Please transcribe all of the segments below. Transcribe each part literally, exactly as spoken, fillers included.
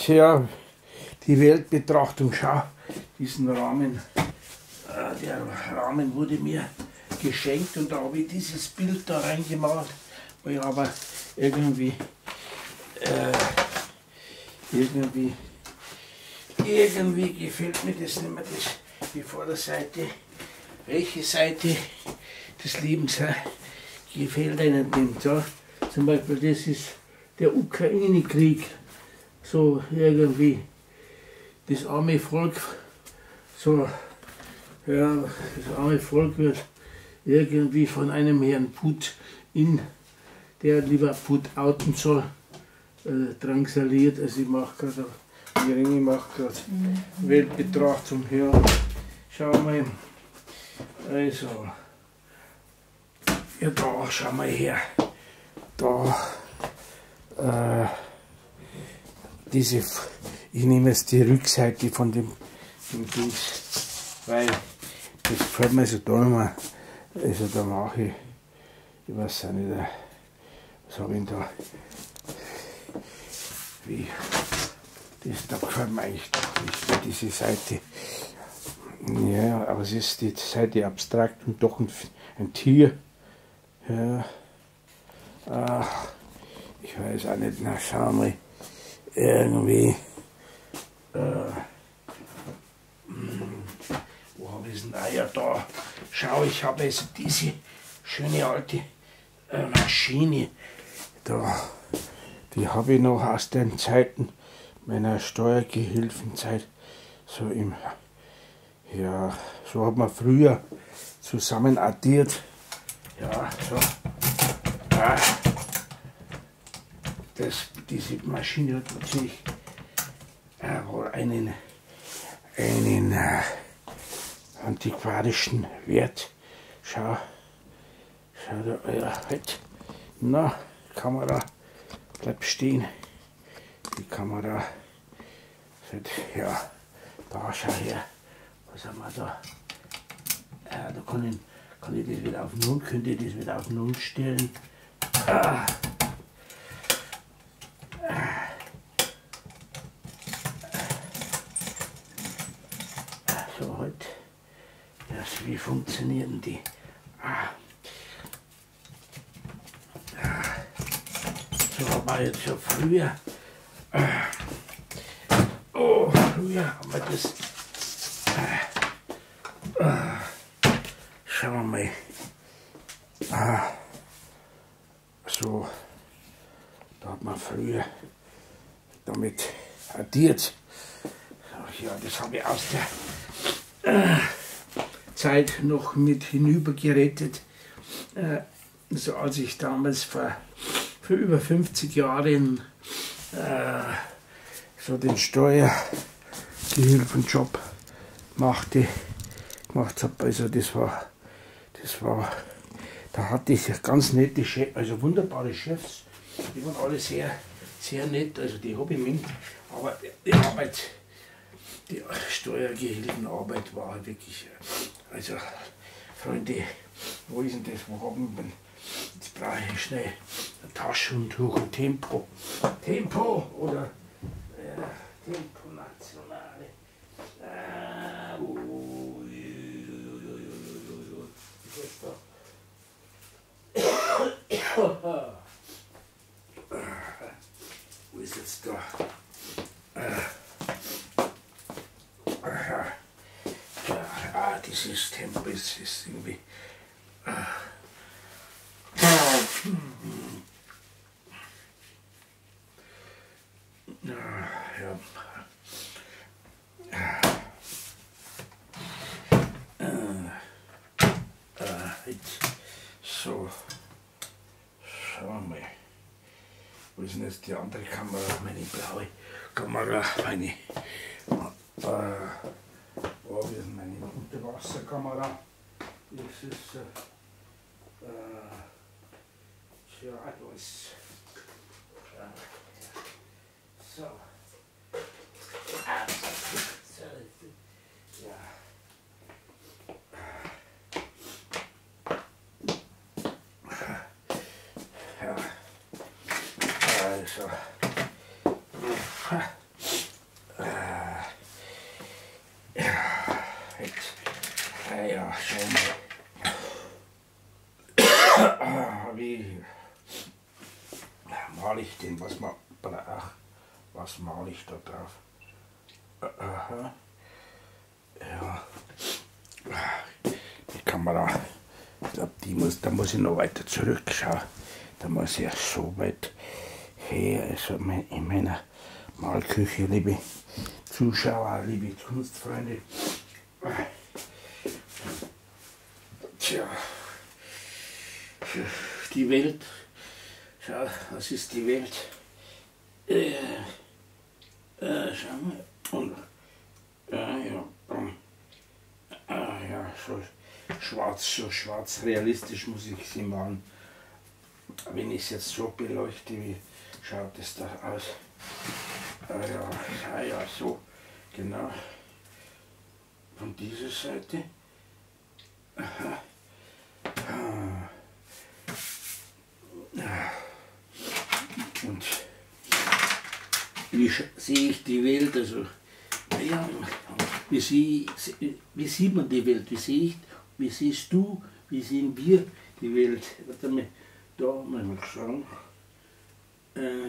Tja, die Weltbetrachtung, schau, diesen Rahmen, äh, der Rahmen wurde mir geschenkt und da habe ich dieses Bild da reingemalt, weil aber irgendwie, äh, irgendwie, irgendwie gefällt mir das nicht mehr, das, die Vorderseite, welche Seite des Lebens äh, gefällt einem nicht. Ja? Zum Beispiel das ist der Ukraine-Krieg, so irgendwie das arme Volk, so, ja, das arme Volk wird irgendwie von einem Herrn Putin, der lieber Put outen soll, äh, drangsaliert. Also ich mache gerade, ich mache gerade mhm. Weltbetrachtung her. Schau mal, also, ja da, schau mal her, da, äh, diese, ich nehme jetzt die Rückseite von dem, dem Dings, weil das gefällt mir so toll mal. Also da mache ich, ich weiß auch nicht, was habe ich denn da, wie, das da gefällt mir eigentlich doch nicht, diese Seite. Ja, aber es ist die Seite abstrakt und doch ein, ein Tier. Ja, ach, ich weiß auch nicht, na schau mal, irgendwie, äh, wo habe ich es denn? Ah ja, da, schau, ich habe also diese schöne alte äh, Maschine, da, die habe ich noch aus den Zeiten meiner Steuergehilfenzeit, so im, ja, so hat man früher zusammen addiert, ja, so, ah, das, diese Maschine hat natürlich äh, wohl einen, einen äh, antiquarischen Wert. Schau, schau da, ja, halt, na, Kamera, bleib stehen, die Kamera, halt, ja, da, schau her, was haben wir da, äh, da kann ich, kann ich das wieder auf Null, könnte ich das wieder auf Null stellen, ah. So, halt, das, wie funktionieren die? Ah. So war jetzt schon früher. Oh, früher haben wir das. Schauen wir mal. Ah. So, da hat man früher damit addiert. So, ja, das habe ich aus der äh, Zeit noch mit hinübergerettet. Äh, so als ich damals vor, vor über fünfzig Jahren äh, so den Steuergehilfenjob machte, gemacht habe. Also das war, das war, da hatte ich ganz nette Chefs, also wunderbare Chefs. Die waren alle sehr, sehr nett, also die habe ich mit, aber die Arbeit, die Steuergehilfenarbeit war wirklich, also Freunde, wo ist denn das, wo haben wir, jetzt brauche ich schnell ein Taschentuch, ein Tempo, Tempo oder äh, Tempo Nationale, äh, ui, ui, ui, ui, ui, da? Wo ist jetzt da? Äh, ja, ah, dieses Tempo ist, ist irgendwie. Äh, ja. Äh, äh, jetzt. So. Schauen wir mal. Wo ist denn jetzt die andere Kamera? Meine blaue Kamera, meine. Äh, wo ist denn meine Unterwasserkamera? Das ist. Äh, ja, da ist. So. Ah, so. Ja. Ja. Also. was male ich da drauf? Aha. Ja. Die Kamera, ich glaube, die muss, da muss ich noch weiter zurückschauen. Da muss ich ja so weit her, also in meiner Malküche, liebe Zuschauer, liebe Kunstfreunde. Tja, die Welt, schau, was ist die Welt? Äh, äh, schau mal, und, äh, ja, äh, ja, so schwarz, so schwarz realistisch muss ich sie malen. Wenn ich es jetzt so beleuchte, wie schaut es da aus? Ah ja, ah ja, so, genau. Von dieser Seite. Aha. Und wie sehe ich die Welt? Also, ja, wie, sie, wie sieht man die Welt? Wie sehe ich, wie siehst du, wie sehen wir die Welt? Warte mal, da mal schauen. Äh,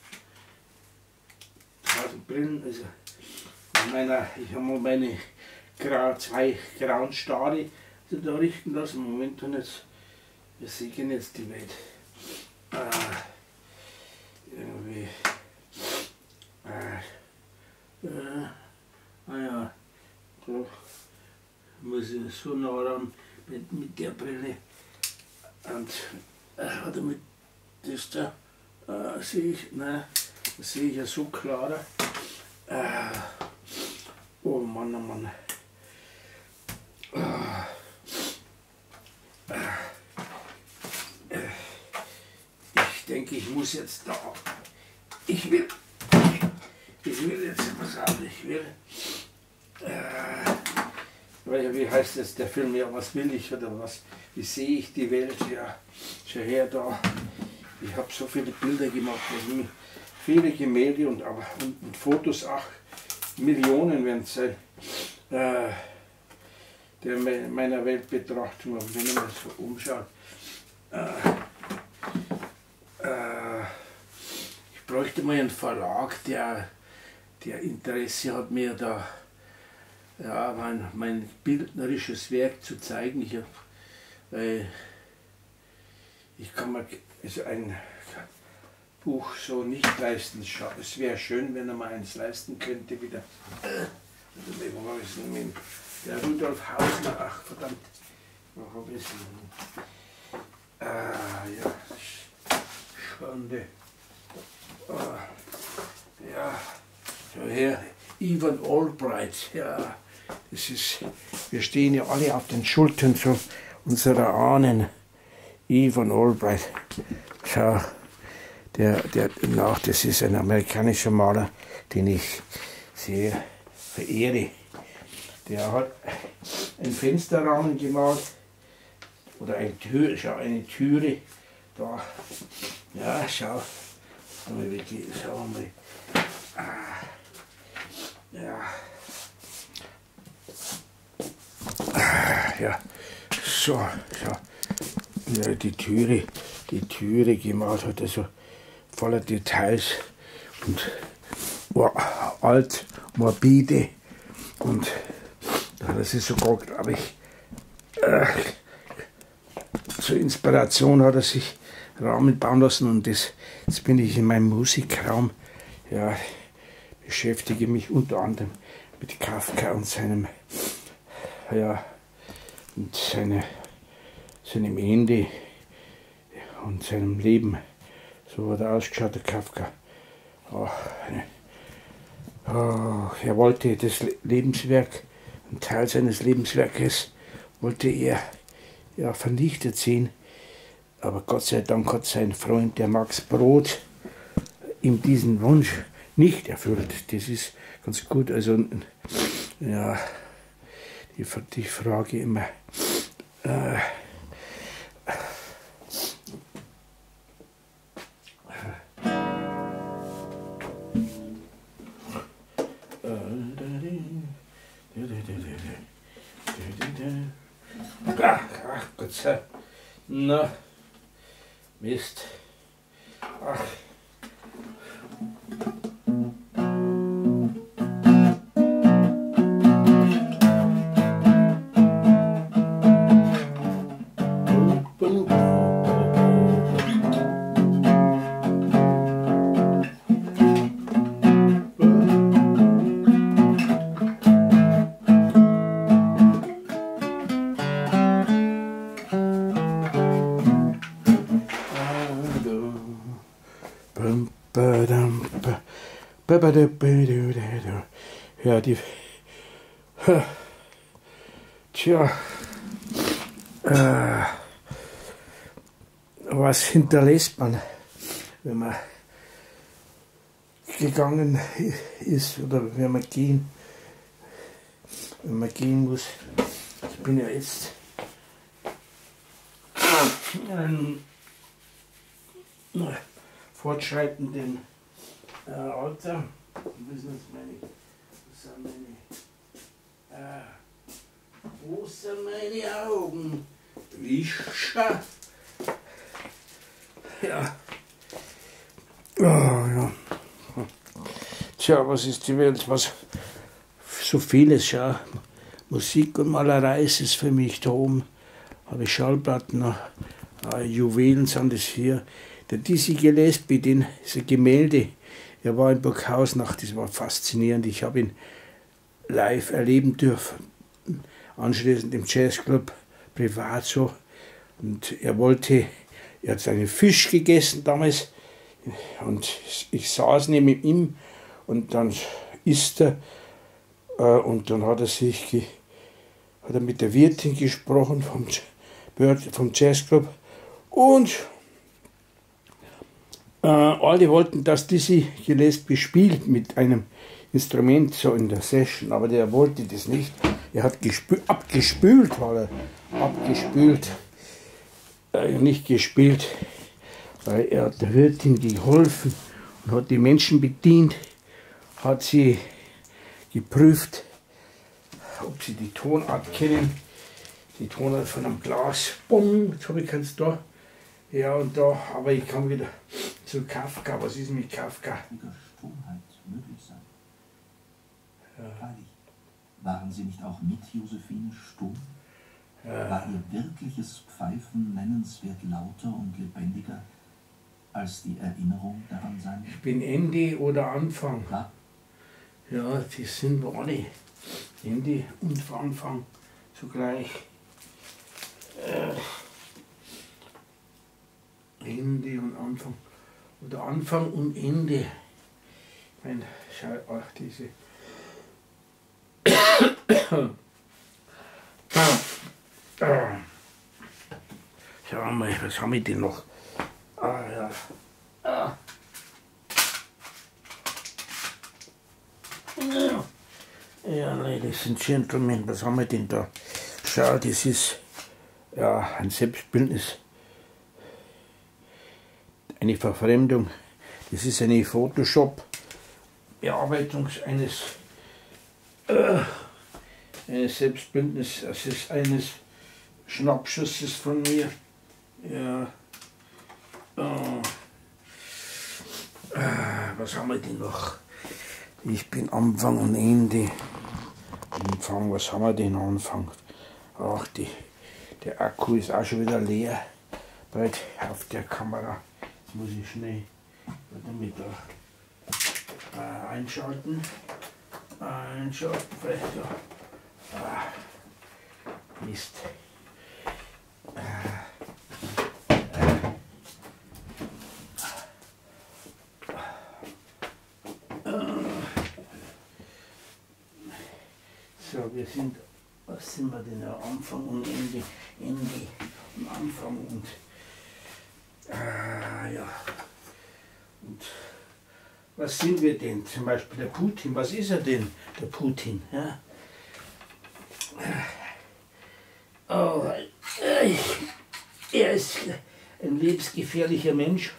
tausend Brillen, also meiner, ich habe mal meine grau, zwei grauen Stare also da richten lassen. Moment, und jetzt, wir sehen jetzt die Welt. Äh, irgendwie. Äh, äh, ah ja, da muss ich so nah ran mit, mit der Brille. Und äh, warte mit das da äh, sehe ich, nein, das sehe ich ja so klarer. Äh, oh Mann, oh Mann. Äh, äh, ich denke, ich muss jetzt da. Ich will. Ich will jetzt was sagen. Ich will. Äh, wie heißt das der Film? Ja, was will ich oder was? Wie sehe ich die Welt? Ja, schau her da. Ich habe so viele Bilder gemacht, also viele Gemälde und, aber, und, und Fotos, ach, Millionen werden es sein, äh, der meiner Weltbetrachtung, wenn man mal so umschaut. Äh, äh, ich bräuchte mal einen Verlag, der, der Interesse hat, mir da ja, mein, mein bildnerisches Werk zu zeigen. Ich, hab, äh, ich kann mir also ein Buch so nicht leisten. Es wäre schön, wenn er mal eins leisten könnte wieder. Wo habe ich es denn? Der Rudolf Hausner, ach verdammt, wo habe ich es denn? Ah ja, Schande. Ah, ja, schau her, Ivan Albright, ja, das ist, wir stehen ja alle auf den Schultern so unserer Ahnen. Ivan Albright, schau, der, der, na, das ist ein amerikanischer Maler, den ich sehr verehre. Der hat einen Fensterrahmen gemalt, oder eine Tür, schau, eine Türe, da, ja, schau, schau mal, ah, ja, ah, ja, so, schau. Ja, die Türe, die Türe gemalt hat, also voller Details und war alt, morbide und das ist sogar, glaube ich, äh, zur Inspiration hat er sich Rahmen bauen lassen und das, jetzt bin ich in meinem Musikraum, ja, beschäftige mich unter anderem mit Kafka und seinem, ja, und seine seinem Ende und seinem Leben. So hat er ausgeschaut, der Kafka. Oh, oh, er wollte das Lebenswerk, einen Teil seines Lebenswerkes, wollte er ja, vernichtet sehen. Aber Gott sei Dank hat sein Freund, der Max Brod, ihm diesen Wunsch nicht erfüllt. Das ist ganz gut. Also, ja, die, die Frage immer, äh, Ach, ach Gott sei Dank. Na, Mist. Ach. Ja, die. Tja. Äh, was hinterlässt man, wenn man gegangen ist oder wenn man gehen, wenn man gehen muss. Ich bin ja jetzt ein fortschreitenden äh, Alter. Wissen Sie, meine, das sind meine, äh, wo sind meine Augen? Wischer. Ja. Oh, ja. Tja, was ist die Welt? Was so vieles, ja. Musik und Malerei ist es für mich. Da oben habe ich Schallplatten, äh, Juwelen sind es hier. Der Dizzy Gillespie, den ist ein Gemälde. Er war in Burghausnach, das war faszinierend. Ich habe ihn live erleben dürfen. Anschließend im Jazzclub, privat so. Und er wollte, er hat seinen Fisch gegessen damals. Und ich saß neben ihm und dann isst er. Äh, und dann hat er sich, ge, hat er mit der Wirtin gesprochen vom, vom Jazzclub. Und äh, alle wollten, dass Dizzy Gillespie spielt mit einem Instrument so in der Session, aber der wollte das nicht. Er hat gespült, abgespült, war er abgespült, äh, nicht gespielt, weil er hat der Wirtin geholfen und hat die Menschen bedient, hat sie geprüft, ob sie die Tonart kennen, die Tonart von einem Glas. Bumm, jetzt habe ich keins da. Ja, und da, aber ich kann wieder zu Kafka. Was ist mit Kafka? Stummheit möglich sein. Ja. Freilich. Waren Sie nicht auch mit Josephine stumm? Ja. War Ihr wirkliches Pfeifen nennenswert lauter und lebendiger als die Erinnerung daran sein? Ich bin Ende oder Anfang. Ja. Ja, die sind wir alle. Ende und Anfang zugleich. Äh, Ende und Anfang. Oder Anfang und Ende. Ich meine, schau, ach, diese. Schau mal, was haben wir denn noch? Ah, ja. Ah. Ja. Ja, Ladies and Gentlemen, was haben wir denn da? Schau, das ist ja ein Selbstbildnis. Eine Verfremdung. Das ist eine Photoshop-Bearbeitung eines, äh, eines Selbstbildnisses, das ist eines Schnappschusses von mir. Ja. Oh. Äh, was haben wir denn noch? Ich bin Anfang und Ende. Anfang, was haben wir denn Anfang? Ach, die, der Akku ist auch schon wieder leer. Bald auf der Kamera. Jetzt muss ich schnell damit da äh, einschalten. Einschalten, vielleicht da. Ah, Mist. Äh, So, wir sind, was sind wir denn, Anfang und Ende, Ende und Anfang und, äh, ja, und was sind wir denn, zum Beispiel der Putin, was ist er denn, der Putin, ja? Oh, äh, er ist ein lebensgefährlicher Mensch.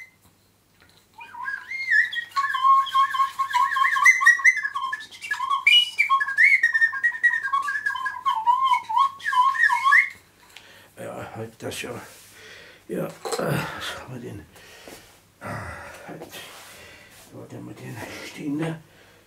Das ja, ja, äh, was haben wir denn? Halt, da haben wir den Ständer,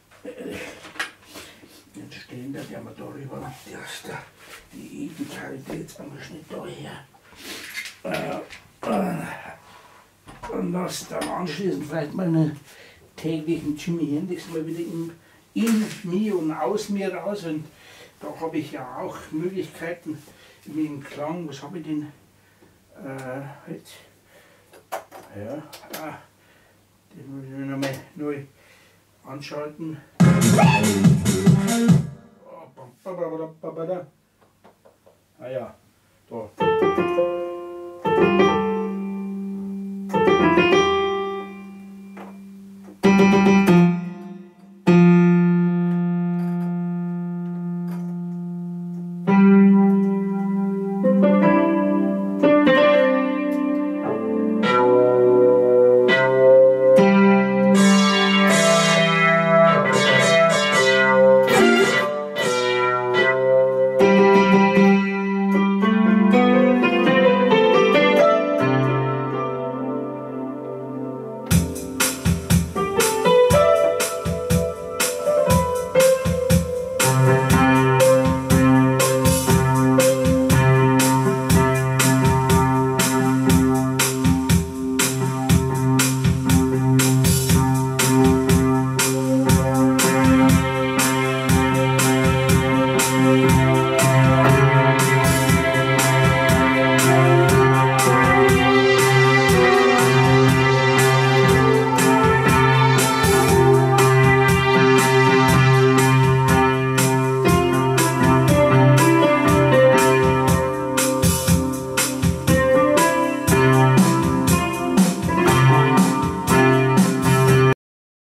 den Ständer, der haben wir darüber, der ist da, die Qualitätsangeschnitt daher. Äh, äh, und lass dann anschließend vielleicht mal einen täglichen Jimi Hendrix mal wieder in, in mir und aus mir raus. Und da habe ich ja auch Möglichkeiten mit dem Klang. Was habe ich denn? Äh, jetzt, ja, ah, den muss ich nochmal neu Anschalten. Ah ja, da.